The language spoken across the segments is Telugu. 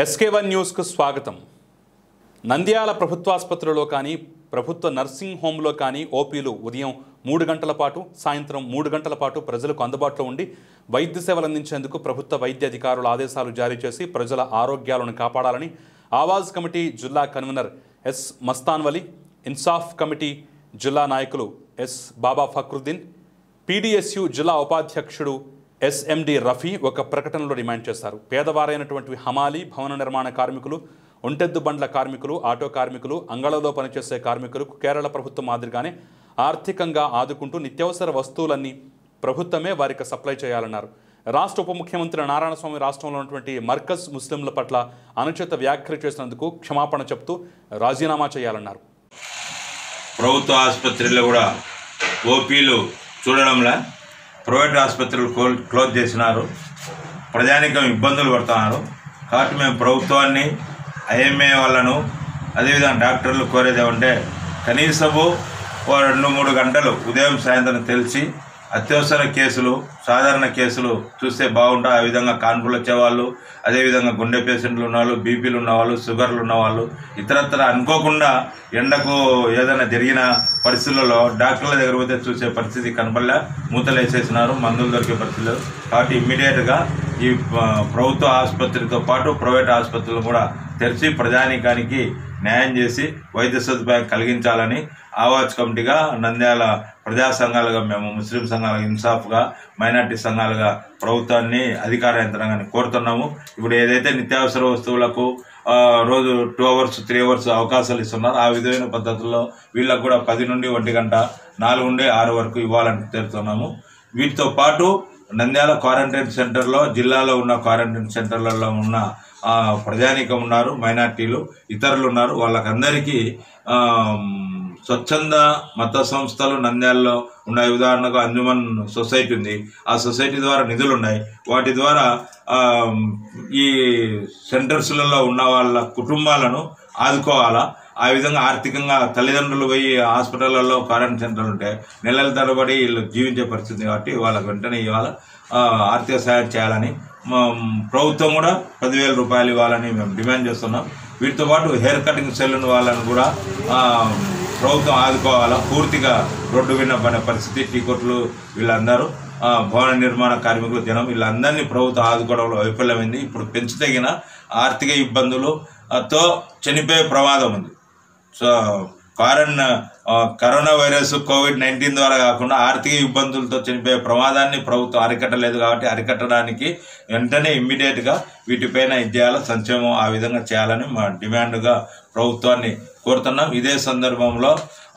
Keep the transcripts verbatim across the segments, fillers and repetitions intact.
ఎస్కే వన్ న్యూస్కు స్వాగతం. నంద్యాల ప్రభుత్వాసుపత్రిలో కానీ ప్రభుత్వ నర్సింగ్ హోంలో కానీ ఓపీలు ఉదయం మూడు గంటల పాటు సాయంత్రం మూడు గంటల పాటు ప్రజలకు అందుబాటులో ఉండి వైద్య సేవలు అందించేందుకు ప్రభుత్వ వైద్య అధికారులు ఆదేశాలు జారీ చేసి ప్రజల ఆరోగ్యాలను కాపాడాలని ఆవాజ్ కమిటీ జిల్లా convener S Mastanvali, Insaf committee జిల్లా నాయకులు ఎస్ బాబా ఫక్రుద్దీన్, పీడీఎస్యు జిల్లా ఉపాధ్యక్షుడు ఎస్ఎండి రఫీ ఒక ప్రకటనలో డిమాండ్ చేశారు. పేదవారైనటువంటి హమాలి, భవన నిర్మాణ కార్మికులు, ఒంటెద్దు బండ్ల కార్మికులు, ఆటో కార్మికులు, అంగళలో పనిచేసే కార్మికులకు కేరళ ప్రభుత్వం మాదిరిగానే ఆర్థికంగా ఆదుకుంటూ నిత్యావసర వస్తువులన్నీ ప్రభుత్వమే వారికి సప్లై చేయాలన్నారు. రాష్ట్ర ఉప ముఖ్యమంత్రి నారాయణస్వామి రాష్ట్రంలో ఉన్నటువంటి మర్కజ్ ముస్లింల పట్ల అనుచిత వ్యాఖ్యలు చేసినందుకు క్షమాపణ చెప్తూ రాజీనామా చేయాలన్నారు. ప్రభుత్వ ఆసుపత్రుల్లో కూడా ఓపీలు చూడడంలా ప్రైవేట్ ఆసుపత్రులు క్లోజ్ చేసినారు. ప్రజానికం ఇబ్బందులు పడుతున్నారు. కాబట్టి మేము ప్రభుత్వాన్ని, ఐఎంఏ వాళ్ళను, అదేవిధంగా డాక్టర్లు కోరేది ఏమంటే కనీసము ఓ రెండు మూడు గంటలు ఉదయం సాయంత్రం తెలిసి అత్యవసర కేసులు, సాధారణ కేసులు చూస్తే బాగుంటా. ఆ విధంగా కాన్పులు వచ్చేవాళ్ళు, అదేవిధంగా గుండె పేషెంట్లు ఉన్నవాళ్ళు, బీపీలు ఉన్నవాళ్ళు, షుగర్లు ఉన్నవాళ్ళు, ఇతరత్ర అనుకోకుండా ఎండకు ఏదైనా జరిగిన పరిస్థితులలో డాక్టర్ల దగ్గర పోతే చూసే పరిస్థితి కనపడలే. మూతలు వేసేసినారు, మందులు దొరికే పరిస్థితులు. కాబట్టి ఇమ్మీడియట్గా ఈ ప్రభుత్వ ఆసుపత్రితో పాటు ప్రైవేట్ ఆసుపత్రులు కూడా తెరిచి ప్రజానీకానికి న్యాయం చేసి వైద్య సదుపాయం కలిగించాలని ఆవాజ్ కమిటీగా, నంద్యాల ప్రజా సంఘాలుగా, మేము ముస్లిం సంఘాలుగా, ఇన్సాఫ్గా, మైనార్టీ సంఘాలుగా ప్రభుత్వాన్ని, అధికార యంత్రాంగాన్ని కోరుతున్నాము. ఇప్పుడు ఏదైతే నిత్యావసర వస్తువులకు రోజు టూ అవర్స్ త్రీ అవర్స్ అవకాశాలు ఇస్తున్నారు, ఆ విధమైన పద్ధతుల్లో వీళ్ళకు కూడా పది నుండి ఒంటి గంట, నాలుగు నుండి ఆరు వరకు ఇవ్వాలని తెలుస్తున్నాము. వీటితో పాటు నంద్యాల క్వారంటైన్ సెంటర్లో, జిల్లాలో ఉన్న క్వారంటైన్ సెంటర్లలో ఉన్న ప్రజానీకం ఉన్నారు, మైనార్టీలు, ఇతరులు ఉన్నారు. వాళ్ళకందరికీ స్వచ్ఛంద మత సంస్థలు నంద్యాలలో ఉన్నాయి. ఉదాహరణకు అంజుమన్ సొసైటీ ఉంది. ఆ సొసైటీ ద్వారా నిధులు ఉన్నాయి. వాటి ద్వారా ఈ సెంటర్స్లలో ఉన్న వాళ్ళ కుటుంబాలను ఆదుకోవాలా. ఆ విధంగా ఆర్థికంగా తల్లిదండ్రులు పోయి హాస్పిటళ్లలో క్వారంటైన్ సెంటర్లు ఉంటే నెలల తరబడి వీళ్ళు జీవించే పరిస్థితి. కాబట్టి వాళ్ళకు వెంటనే ఇవాళ ఆర్థిక సహాయం చేయాలని, ప్రభుత్వం కూడా పదివేల రూపాయలు ఇవ్వాలని మేము డిమాండ్ చేస్తున్నాం. వీటితో పాటు హెయిర్ కటింగ్ సెలూన్ వాళ్ళని కూడా ప్రభుత్వం ఆదుకోవాలా. పూర్తిగా రోడ్డు విన్న పడే పరిస్థితి. టీకొట్లు వీళ్ళందరూ, భవన నిర్మాణ కార్మికులు, జనం, వీళ్ళందరినీ ప్రభుత్వం ఆదుకోవడంలో వైఫల్యమైంది. ఇప్పుడు పెంచుతగిన ఆర్థిక ఇబ్బందులతో చనిపోయే ప్రమాదం ఉంది. So quarantine corona virus, COVID nineteen ద్వారా కాకుండా ఆర్థిక ఇబ్బందులతో చనిపోయే ప్రమాదాన్ని ప్రభుత్వం అరికట్టలేదు. కాబట్టి అరికట్టడానికి వెంటనే ఇమ్మీడియట్గా వీటిపైన ఇది చేయాలి, సంక్షేమం ఆ విధంగా చేయాలని మా డిమాండ్గా ప్రభుత్వాన్ని కోరుతున్నాం. ఇదే సందర్భంలో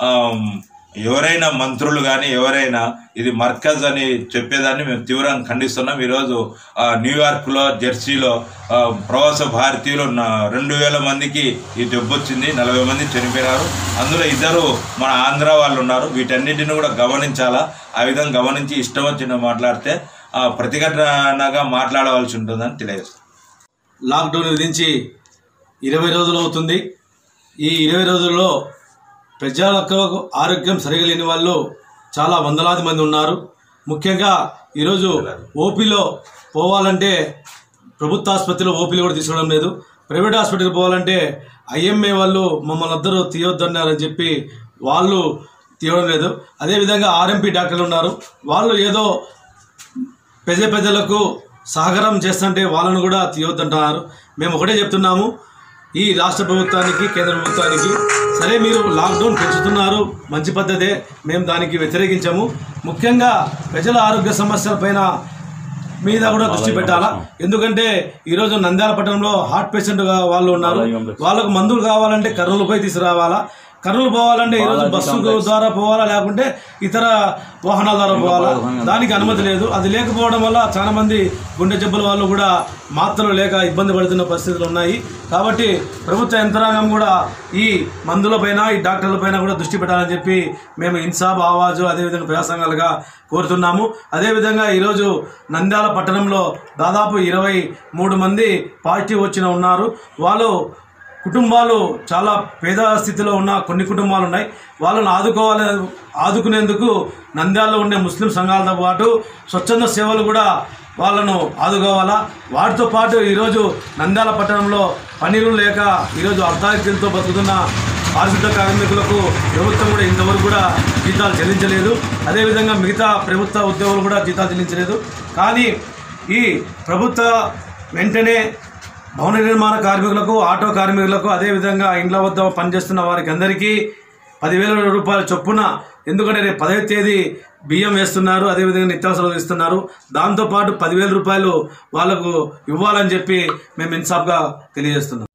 ఎవరైనా మంత్రులు కానీ ఎవరైనా ఇది మర్కజ్ అని చెప్పేదాన్ని మేము తీవ్రంగా ఖండిస్తున్నాం. ఈరోజు న్యూయార్క్లో, జెర్సీలో ప్రవాస భారతీయులు రెండు వేల మందికి ఈ జబ్బు వచ్చింది, నలభై మంది చనిపోయినారు. అందులో ఇద్దరు మన ఆంధ్ర వాళ్ళు ఉన్నారు. వీటన్నిటిని కూడా గమనించాలా. ఆ విధంగా గమనించి ఇష్టం వచ్చిన మాట్లాడితే ప్రతిఘటనగా మాట్లాడవలసి ఉంటుందని తెలియజేస్తాం. లాక్డౌన్ విధించి ఇరవై రోజులు అవుతుంది. ఈ ఇరవై రోజుల్లో ప్రజలకు ఆరోగ్యం సరిగా లేని వాళ్ళు చాలా వందలాది మంది ఉన్నారు. ముఖ్యంగా ఈరోజు ఓపీలో పోవాలంటే ప్రభుత్వ ఆసుపత్రిలో ఓపీలు కూడా తీసుకోవడం లేదు. ప్రైవేట్ హాస్పిటల్కి పోవాలంటే ఐఎంఏ వాళ్ళు మమ్మల్ని అందరూ తీయొద్దన్నారని చెప్పి వాళ్ళు తీయడం లేదు. అదేవిధంగా ఆర్ఎంపీ డాక్టర్లు ఉన్నారు. వాళ్ళు ఏదో పెద్ద పెద్దలకు సహకారం చేస్తుంటే వాళ్ళను కూడా తీయొద్దంటున్నారు. మేము ఒకటే చెప్తున్నాము, ఈ రాష్ట్ర ప్రభుత్వానికి, కేంద్ర ప్రభుత్వానికి, సరే మీరు లాక్డౌన్ పెంచుతున్నారు, మంచి పద్ధతే, మేము దానికి వ్యతిరేకించాము. ముఖ్యంగా ప్రజల ఆరోగ్య సమస్యలపైన మీద కూడా దృష్టి పెట్టాలా. ఎందుకంటే ఈరోజు నంద్యాల పట్టణంలో హార్ట్ పేషెంట్ వాళ్ళు ఉన్నారు. వాళ్ళకు మందులు కావాలంటే కర్నూలుపై తీసుకురావాలా. కర్నూలు పోవాలంటే ఈరోజు బస్సు ద్వారా పోవాలా, లేకుంటే ఇతర వాహనాల ద్వారా పోవాలా. దానికి అనుమతి లేదు. అది లేకపోవడం వల్ల చాలా మంది గుండె జబ్బుల వాళ్ళు కూడా మాత్రలు లేక ఇబ్బంది పడుతున్న పరిస్థితులు ఉన్నాయి. కాబట్టి ప్రభుత్వ యంత్రాంగం కూడా ఈ మందులపైన, ఈ డాక్టర్లపైన కూడా దృష్టి పెట్టాలని చెప్పి మేము ఇన్సాఫ్, ఆవాజు, అదేవిధంగా ప్రజా సంఘాలుగా కోరుతున్నాము. అదేవిధంగా ఈరోజు నంద్యాల పట్టణంలో దాదాపు ఇరవై మూడు మంది పాజిటివ్ వచ్చిన ఉన్నారు. వాళ్ళు కుటుంబాలు చాలా పేద స్థితిలో ఉన్న కొన్ని కుటుంబాలు ఉన్నాయి. వాళ్ళని ఆదుకోవాలి. ఆదుకునేందుకు నంద్యాలలో ఉండే ముస్లిం సంఘాలతో పాటు స్వచ్ఛంద సేవలు కూడా వాళ్ళను ఆదుకోవాలా. వాటితో పాటు ఈరోజు నంద్యాల పట్టణంలో పనిలు లేక ఈరోజు అర్ధాయితీలతో బతుకుతున్న పారిశుద్ధ కార్మికులకు ప్రభుత్వం కూడా ఇంతవరకు కూడా జీతాలు చెల్లించలేదు. అదేవిధంగా మిగతా ప్రభుత్వ ఉద్యోగులు కూడా జీతాలు చెల్లించలేదు. కానీ ఈ ప్రభుత్వ వెంటనే భవన నిర్మాణ కార్మికులకు, ఆటో కార్మికులకు, అదేవిధంగా ఇండ్ల వద్ద పనిచేస్తున్న వారికి అందరికీ పదివేల రూపాయల చొప్పున, ఎందుకంటే రేపు పదవ తేదీ బియ్యం వేస్తున్నారు, అదేవిధంగా నిత్యావసరాలు ఇస్తున్నారు, దాంతోపాటు పదివేల రూపాయలు వాళ్ళకు ఇవ్వాలని చెప్పి మేము ఇన్సాఫ్గా తెలియజేస్తున్నాం.